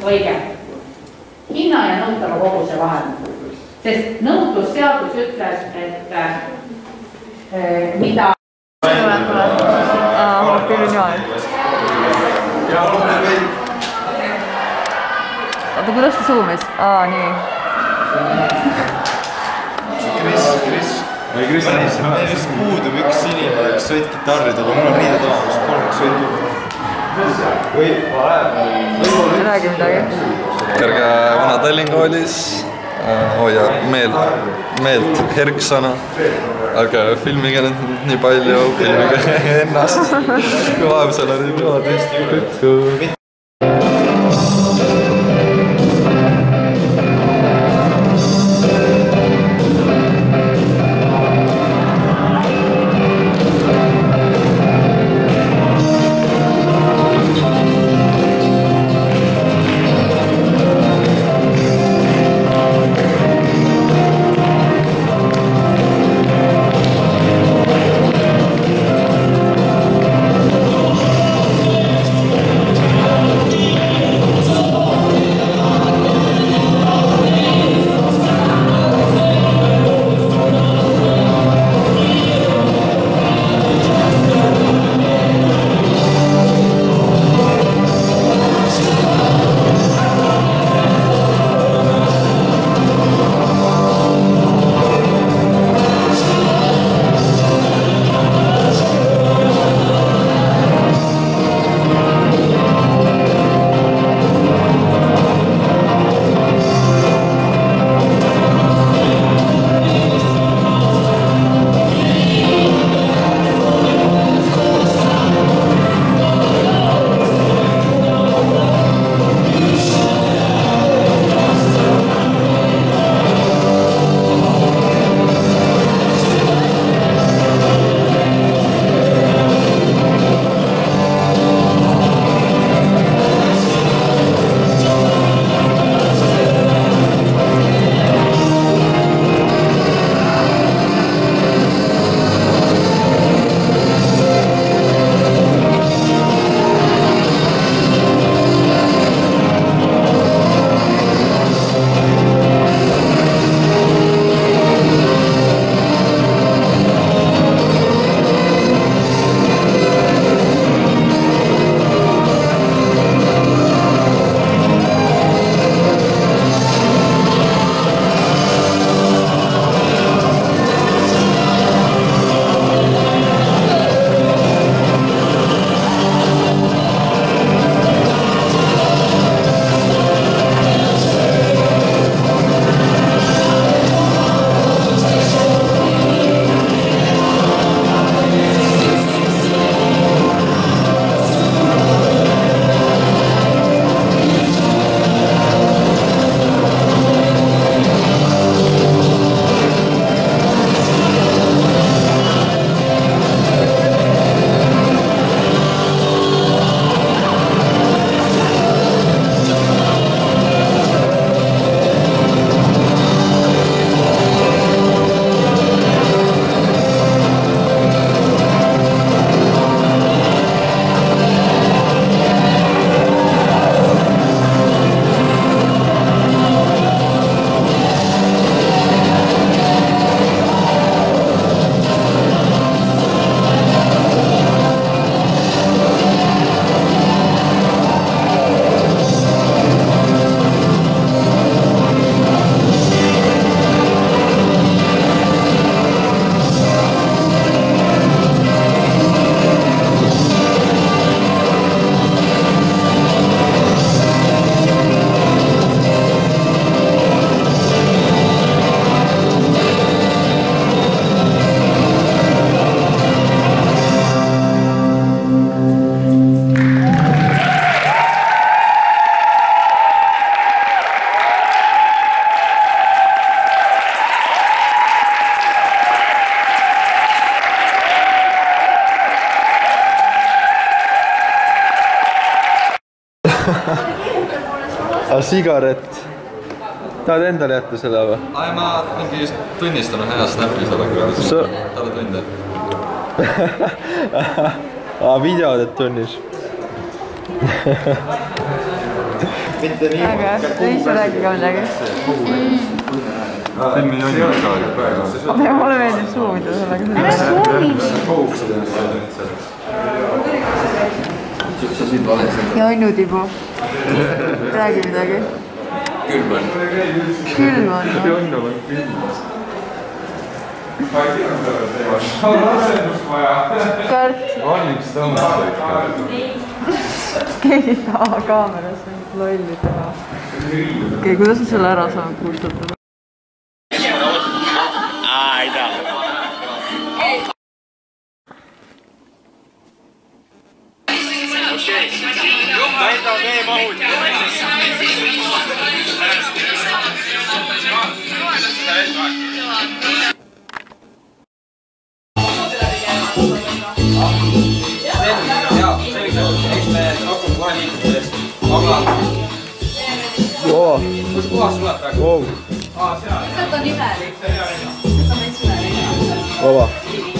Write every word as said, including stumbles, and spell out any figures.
õige. Hinna ja nõutava koguse vahel. Sest nõutlusseadus ütles, et äh, mida... Aa, küll niimoodi. Oota, kuidas ta suumis? Aa, nii. Kris, Kris. Või Kris on ees. Meil vist puudub üks inimene, kes sõit kitarri, aga mul on riide taamust, kolmeks sõidu. Või räägi midagi. Kõrge vana Tallinkoolis hoia meelt, meelt herksana, aga filmige nüüd nii palju, filmige ennast. Kui vahepeal oli peale tõesti kõtku. aga sigaret, tahad endale jätta selle või? Ai, ma mingi just tunnistan hea snappi selle kuradi, Sa... talle tunde. Aa, video teed tunnis. mitte nii. Aga, Liisa räägi ka midagi. Filmi jonnid ka. Aga mulle meeldib suumida sellega. Ära suumi! Jonnutibu. Räägi midagi. Külm on. Külm on. Jonnu on külm. Kart. On üks tõmbab. Keegi ei taha kaamerasse mingit lolli teha. Okei, kuidas sa selle ära saanud kustutada? Aa, ei taha. Okei. Täida veemahud. Wow. Wow. Võta on imelik. Võta meid süvelik. Vaba.